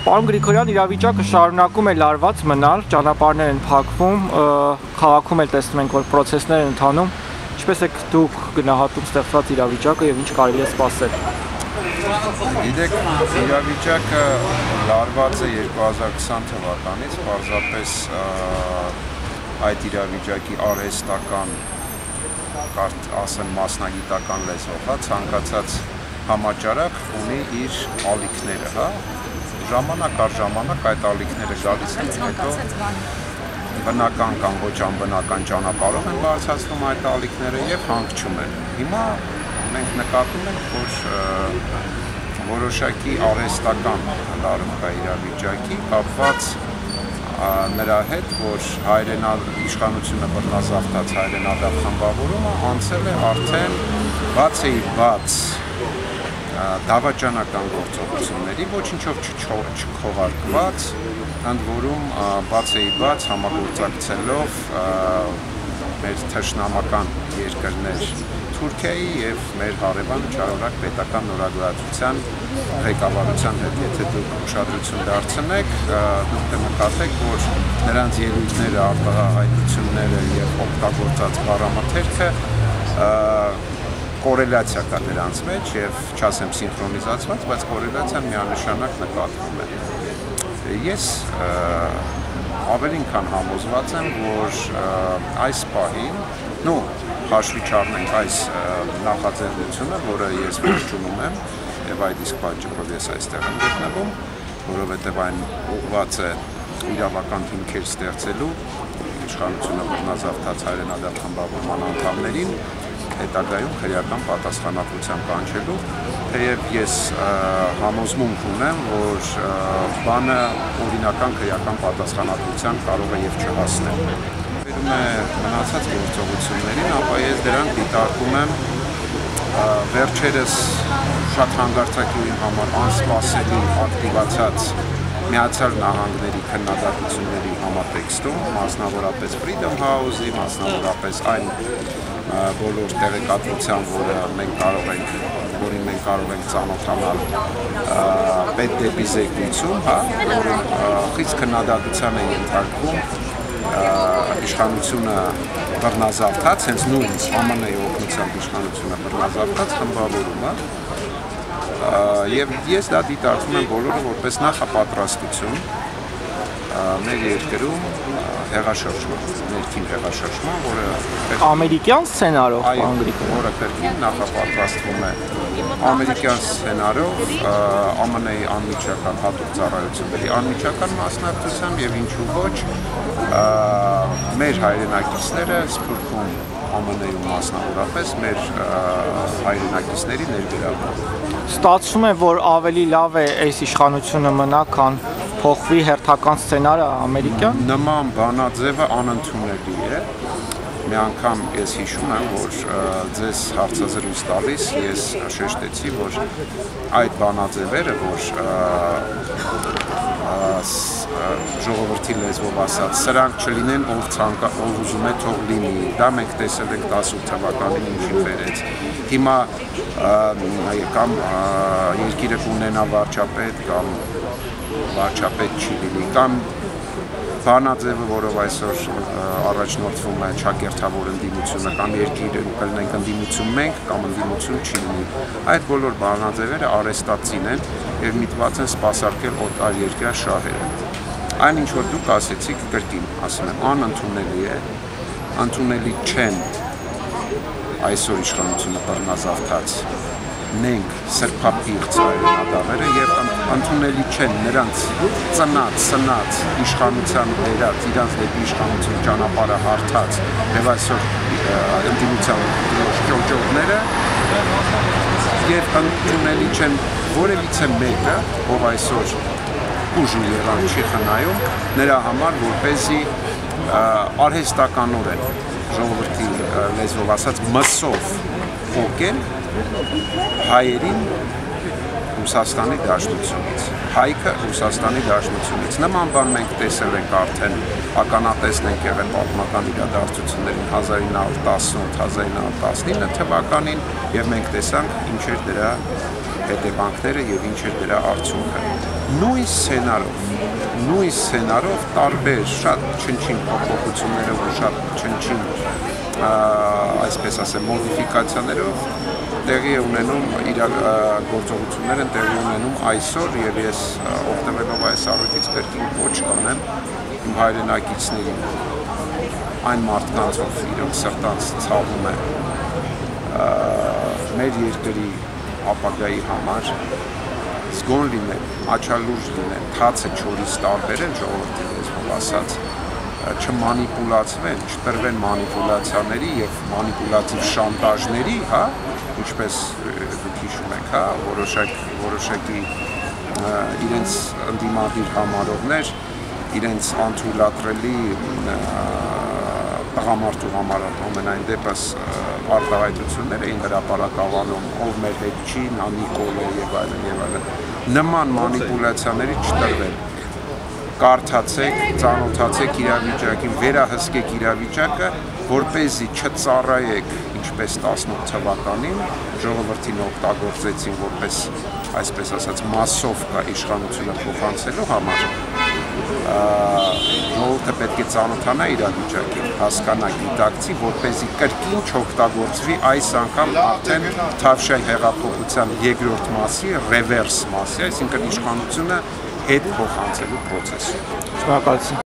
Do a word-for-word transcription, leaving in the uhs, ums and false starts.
Պարոն Գրիգորյան, իրավիճակը շարունակում է լարված մնալ, ճանապարհներ են փակվում, քաղաքում էլ տեսնում ենք, որ պրոցեսներ են ընթանում։ Ինչպես եք դուք գնահատում ստեղծված իրավիճակը եւ ինչ կարելի է սպասել։ Գիտեք, իրավիճակը լարված է երկու հազար քսան թվականից, պարզապես այդ իրավիճակի արհեստական, ասեն մասնագիտական լեզվով, ցանկացած համաճարակ ունի իր ալիքները, հա։ Ժամանակ առ ժամանակ այդ ալիքները գալիս են, հետո բնական կամ ոչ անբնական ճանապարհով են բարձրացնում այդ ալիքները եւ հանգչում են։ Հիմա մենք նկատում ենք, որ որոշակի արհեստական լարում կա իրավիճակի, կապված նրա հետ, որ հայրենաիշխանությունը բռնազավթած հայրենադարձ խմբավորումը անցել է արդեն բացի բաց դավաճանական գործողությունների, ոչինչով չքողարկված, ընդ որում բացի բաց համագործակցելով մեր թշնամական երկրներ Թուրքիայի եւ մեր հարևան ճարարակ պետական նորագույացության ղեկավարության հետ, եթե դուք ուշադրություն դարձնեք, դուք կնկատեք, որ նրանց ելույթները, արտահայտությունները եւ օգտագործած բառամթերքը կորելացիա կա նրանց մեջ եւ չասեմ սինխրոնիզացված, բայց կորելացիան միանշանակ նկատվում է։ Ես ավելին քան համոզված եմ, որ այս պահին, նո հաշվի չառնենք այս նախաձեռնությունը, որը ես ողջունում եմ եւ այդ իսկ պատճառով ես այստեղ եմ գտնվում, որովհետեւ այն ուղղված է իրավական հիմքեր ստեղծելու իշխանությունը բռնազավթած հայրենադարձ խմբավորման անդամներին հետագայում քրեական պատասխանատվության կանչելու, թեև ես համոզմունք ունեմ, որ բանը օրինական քրեական պատասխանատվության կարող է եւ չհասնել։ Վերում է մնացած գործողություններին, ապա ես դրանք դիտարկում եմ վերջերս շատ հանգարցակի համար անսպասելի ակտիվացած Միացյալ Նահանգների քննադատությունների համատեքստում, մասնավորապես Freedom House-ի, մասնավորապես այն բոլոր տեղեկատվության, որը մենք կարող ենք, որին մենք կարող ենք ծանոթանալ պետ դեպի զեկույցում, հա, որը խիստ քննադատության է ենթարկվում իշխանությունը բռնազավթած, հենց նույն ԱՄՆ օգնությամբ իշխանությունը բռնազավթած խմբավորումը, եւ ես դա դիտարկում եմ բոլորը որպես նախապատրաստություն մեր երկրում հեղաշրջման, ներքին հեղաշրջման, որը ամերիկյան սցենարով, որը կրկին նախապատրաստվում է ամերիկյան սցենարով, ԱՄՆ-ի անմիջական հատուկ ծառայությունների անմիջական մասնակցությամբ եւ ինչու ոչ մեր հայրենակիցները Սփյուռքում ԱՄՆ-ում մասնավորապես մեր հայրենակիցների ներգրավում։ Ստացվում է, որ ավելի լավ է այս իշխանությունը մնա, քան փոխվի հերթական սցենարը ամերիկյան։ Նման բանաձևը անընդունելի է։ Մի անգամ ես հիշում եմ, որ ձեզ հարցազրույց տալիս ես շեշտեցի, որ այդ բանաձևերը, որ ժողովրդի լեզվով ասած, սրանք չլինեն, ով ցանկա, ով ուզում է թող լինի։ Դա մենք տեսել ենք տասնութ թվականին ինչի բերեց։ Հիմա կամ երկիրը կունենա վարչապետ, կամ վարչապետ չի լինի, կամ բանաձևը, որով այսօր առաջնորդվում է ճակերտավոր ընդդիմությունը, կամ երկիրը կլինենք ընդդիմություն մենք, կամ ընդդիմություն չի լինի։ Այդ բոլոր բանաձևերը արհեստածին են եւ միտված են սպասարկել օտար երկրյա շահերը։ Այն ինչ որ դուք ասեցիք, կրկին ասում եմ, անընդունելի է, ընդունելի չեն այսօր իշխանությունը բռնազավթած նենք սրբապիղծ հայրենադավերը եւ ընդունելի չեն նրանց ծնած, սնած իշխանության վերած, իրանց դեպի իշխանություն ճանապարհը հարթած եւ այսօր ընդդիմության շրջողները եւ ընդունելի չեն որևիցե մեկը, ով այսօր ուժ եղան չի խնայում, նրա համար որպեսզի արհեստականորեն ժողովրդի լեզվով ասած մսով փոկեն հայերին Ռուսաստանի դաշնությունից, հայքը Ռուսաստանի դաշնությունից։ Նման բան մենք տեսել ենք արդեն, ականատեսն ենք եղել պատմական իրադարձություններին հազար ինը հարյուր տասնութ հազար ինը հարյուր տասնինը թվականին եւ մենք տեսանք ինչ էր դրա հետևանքները եւ ինչ էր դրա արդյունքը։ նույն սցենարով, նույն սցենարով տարբեր շատ չնչին փոփոխություններով ու շատ չնչին այսպես ասեմ մոդիֆիկացիաներով տեղի է ունենում գործողություններ են տեղի ունենում այսօր եւ ես օգտվելով այս առիթից կրկին ոչ կանեմ իմ հայրենակիցներին այն մարդկանց ով իրենք սրտանց ցավում է մեր երկրի ապագայի համար զգոն լինեն, աչալուրջ լինեն, թացը չորից տարբերեն ժողովրդի լեզվով ասած, չմանիպուլացվեն, չտրվեն մանիպուլացիաների եւ մանիպուլատիվ շանտաժների, հա, ինչպես դուք հիշում եք, հա, որոշակ որոշակի իրենց ընդդիմադիր համարողներ, իրենց անթույլատրելի տղամարդու համար ամենայն դեպս արտահայտություններ էին հրապարակավանում, ով մեր հետ չի, նա Նիկոլ է եւ այլն եւ այլն։ Նման մանիպուլյացիաների չտրվեն։ Կարդացեք, ծանոթացեք իրավիճակին, վերահսկեք իրավիճակը, որպեսզի չծառայեք, ինչպես տասնութ թվականին ժողովրդին օգտագործեցին որպես, այսպես ասած, մասովկա իշխանությունը փոխանցելու համար։ Ժողովուրդը պետք է ծանոթանա իրավիճակին, հասկանա, գիտակցի, որպեսզի կրկին չօգտագործվի այս անգամ արդեն Թավշյա հեղափոխության երկրորդ մասի, ռևերս մասի, այսինքն իշխանությունը հետ փոխանցելու process-ում։ Շնորհակալություն։